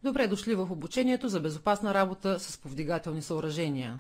Добре дошли в обучението за безопасна работа с повдигателни съоръжения.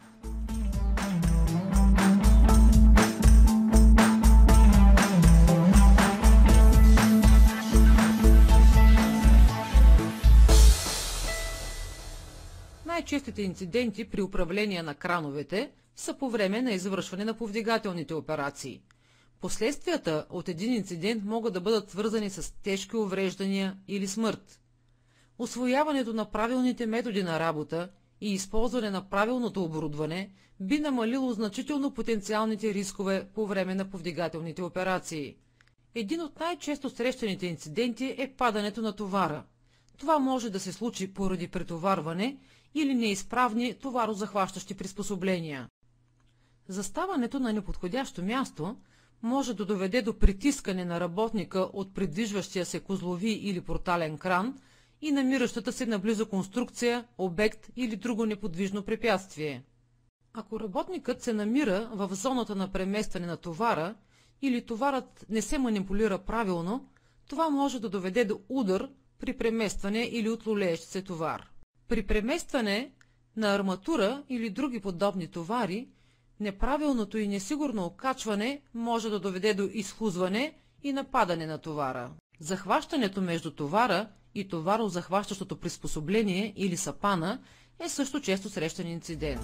Най-честите инциденти при управление на крановете са по време на извършване на повдигателните операции. Последствията от един инцидент могат да бъдат свързани с тежки увреждания или смърт. Усвояването на правилните методи на работа и използване на правилното оборудване би намалило значително потенциалните рискове по време на повдигателните операции. Един от най-често срещаните инциденти е падането на товара. Това може да се случи поради претоварване или неизправни товарозахващащи приспособления. Заставането на неподходящо място може да доведе до притискане на работника от придвижващия се козлови или портален кран и намиращата се наблизо конструкция, обект или друго неподвижно препятствие. Ако работникът се намира в зоната на преместване на товара или товарът не се манипулира правилно, това може да доведе до удар при преместване или от лулеещ се товар. При преместване на арматура или други подобни товари, неправилното и несигурно окачване може да доведе до изхлузване и нападане на товара. Захващането между товара и товарозахващащото приспособление или сапана е също често срещан инцидент.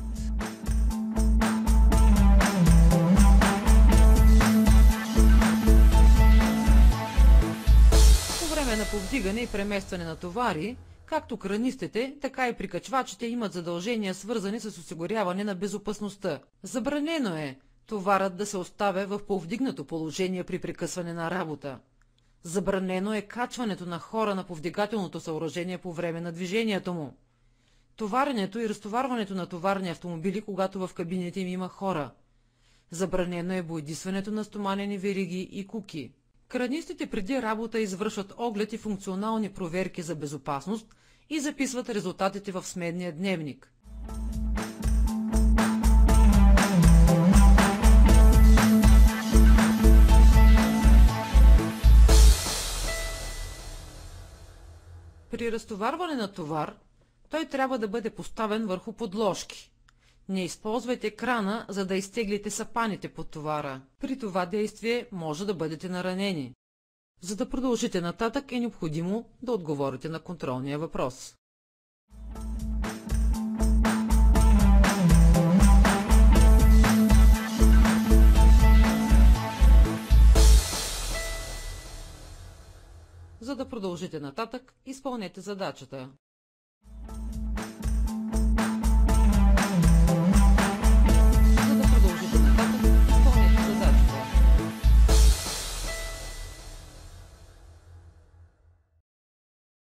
По време на повдигане и преместване на товари, както кранистите, така и прикачвачите имат задължения, свързани с осигуряване на безопасността. Забранено е товарът да се оставя в повдигнато положение при прекъсване на работа. Забранено е качването на хора на повдигателното съоръжение по време на движението му. Товаренето и разтоварването на товарни автомобили, когато в кабините им има хора. Забранено е боядисването на стоманени вериги и куки. Кранистите преди работа извършват оглед и функционални проверки за безопасност и записват резултатите в сменния дневник. При разтоварване на товар, той трябва да бъде поставен върху подложки. Не използвайте крана, за да изтеглите сапаните под товара. При това действие може да бъдете наранени. За да продължите нататък е необходимо да отговорите на контролния въпрос. За да продължите нататък, изпълнете задачата.